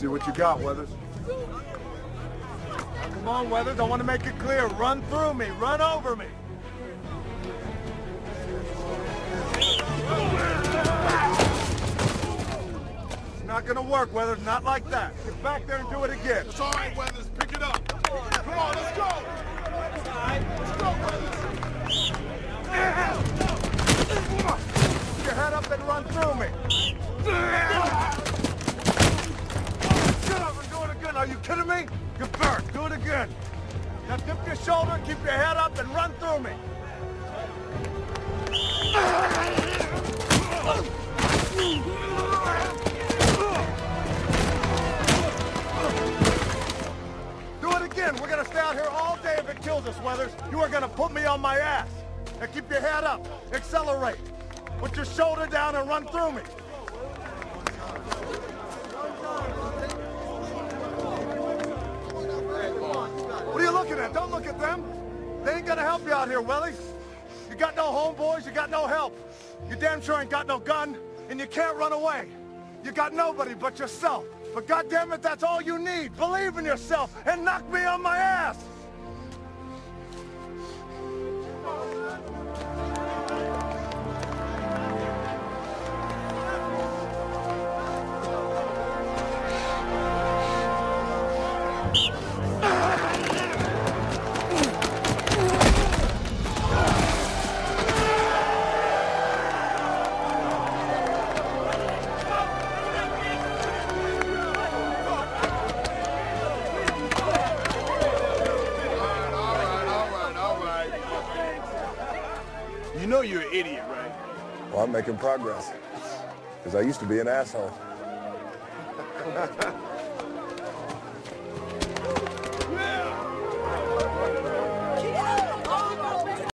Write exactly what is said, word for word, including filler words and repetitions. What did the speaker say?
see what you got, Weathers. Come on, Weathers, I want to make it clear. Run through me, run over me. It's not gonna work, Weathers, not like that. Get back there and do it again. It's all right, Weathers, pick it up. Come on, let's go. Let's go, Weathers. Get your head up and run through me. Get up and do it again. Are you kidding me? Get back. Do it again. Now dip your shoulder, keep your head up, and run through me. Do it again. We're gonna stay out here all day if it kills us, Weathers. You are gonna put me on my ass. Now keep your head up. Accelerate. Put your shoulder down and run through me. What are you looking at? Don't look at them. They ain't gonna help you out here, Willie. You got no homeboys, you got no help. You damn sure ain't got no gun, and you can't run away. You got nobody but yourself. But goddammit, that's all you need. Believe in yourself and knock me on my ass. You know you're an idiot, right? Well, I'm making progress. Because I used to be an asshole.